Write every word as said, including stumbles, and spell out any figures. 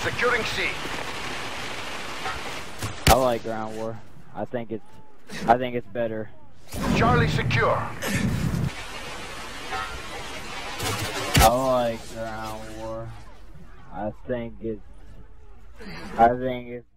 Securing C. I like ground war. I think it's, I think it's better. Charlie secure. I like ground war. I think it's, I think it's